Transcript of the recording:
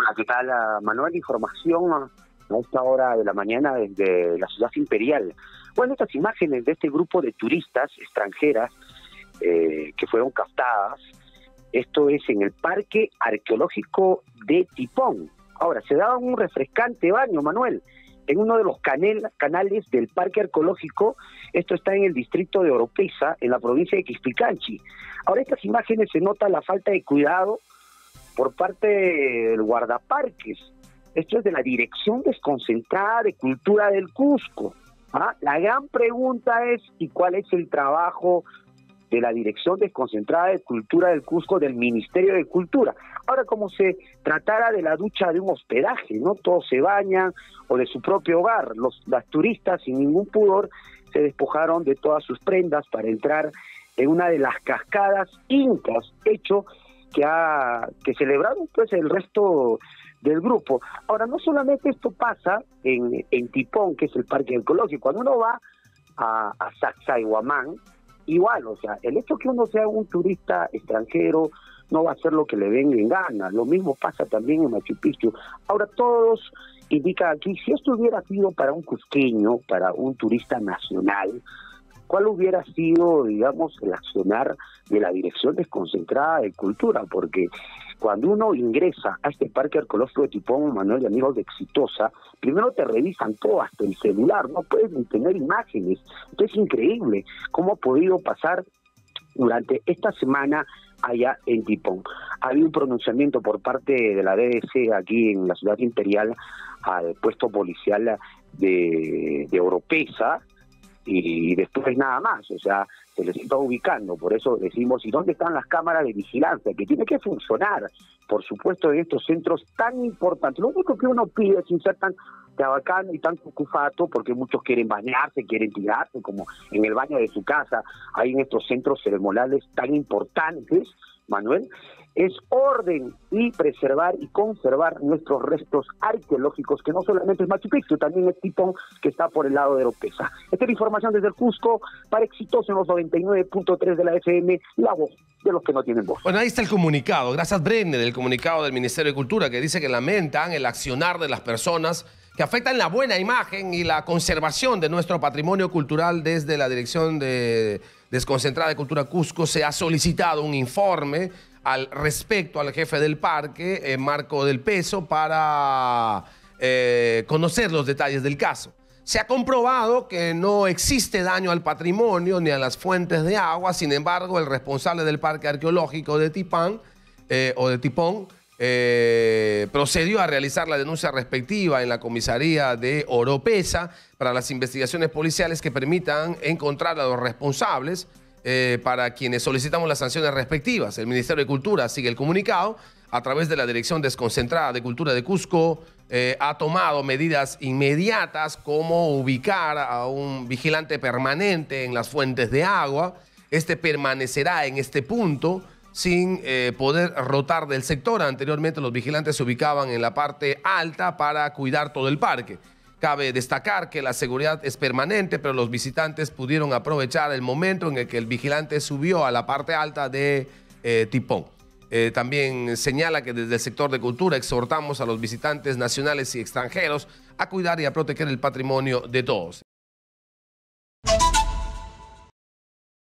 Hola, ¿qué tal, Manuel? Información a esta hora de la mañana desde la ciudad imperial. Bueno, estas imágenes de este grupo de turistas extranjeras que fueron captadas, esto es en el Parque Arqueológico de Tipón. Ahora, se daban un refrescante baño, Manuel, en uno de los canales del Parque Arqueológico. Esto está en el distrito de Oropesa, en la provincia de Quispicanchi. Ahora, estas imágenes se nota la falta de cuidado por parte del guardaparques. Esto es de la Dirección Desconcentrada de Cultura del Cusco. La gran pregunta es, ¿y cuál es el trabajo de la Dirección Desconcentrada de Cultura del Cusco del Ministerio de Cultura? Ahora, como se tratara de la ducha de un hospedaje, ¿no? Todos se bañan, o de su propio hogar. Las turistas, sin ningún pudor, se despojaron de todas sus prendas para entrar en una de las cascadas incas, hecho que celebraron pues el resto del grupo. Ahora, no solamente esto pasa en Tipón, que es el parque arqueológico. Cuando uno va a Sacsayhuamán, igual, o sea, el hecho que uno sea un turista extranjero no va a ser lo que le venga en gana. Lo mismo pasa también en Machu Picchu. Ahora, todos indican aquí, si esto hubiera sido para un cusqueño, para un turista nacional, ¿cuál hubiera sido, digamos, el accionar de la Dirección Desconcentrada de Cultura? Porque cuando uno ingresa a este Parque Arqueológico de Tipón, Manuel y amigos de Exitosa, primero te revisan todo, hasta el celular, no puedes ni tener imágenes. Entonces es increíble cómo ha podido pasar durante esta semana allá en Tipón. Había un pronunciamiento por parte de la BBC aquí en la ciudad imperial al puesto policial de Oropesa, y después nada más, o sea, se les está ubicando. Por eso decimos, ¿y dónde están las cámaras de vigilancia? Que tiene que funcionar, por supuesto, en estos centros tan importantes. Lo único que uno pide es sin ser tan bacano y tan cucufato, porque muchos quieren bañarse, quieren tirarse, como en el baño de su casa, hay en estos centros ceremoniales tan importantes, Manuel, es orden y preservar y conservar nuestros restos arqueológicos, que no solamente es Machu Picchu, también es Tipón, que está por el lado de Oropesa. Esta es la información desde el Cusco, para Exitosa en los 99.3 de la FM, la voz de los que no tienen voz. Bueno, ahí está el comunicado. Gracias, Brenner, el comunicado del Ministerio de Cultura, que dice que lamentan el accionar de las personas que afectan la buena imagen y la conservación de nuestro patrimonio cultural. Desde la Dirección Desconcentrada de Cultura Cusco se ha solicitado un informe al respecto al jefe del parque, Marco del Peso, para conocer los detalles del caso. Se ha comprobado que no existe daño al patrimonio ni a las fuentes de agua. Sin embargo, el responsable del Parque Arqueológico de Tipón procedió a realizar la denuncia respectiva en la comisaría de Oropesa para las investigaciones policiales que permitan encontrar a los responsables, para quienes solicitamos las sanciones respectivas. El Ministerio de Cultura sigue el comunicado. A través de la Dirección Desconcentrada de Cultura de Cusco ha tomado medidas inmediatas, como ubicar a un vigilante permanente en las fuentes de agua. Este permanecerá en este punto sin poder rotar del sector. Anteriormente los vigilantes se ubicaban en la parte alta para cuidar todo el parque. Cabe destacar que la seguridad es permanente, pero los visitantes pudieron aprovechar el momento en el que el vigilante subió a la parte alta de Tipón. También señala que desde el sector de cultura exhortamos a los visitantes nacionales y extranjeros a cuidar y a proteger el patrimonio de todos.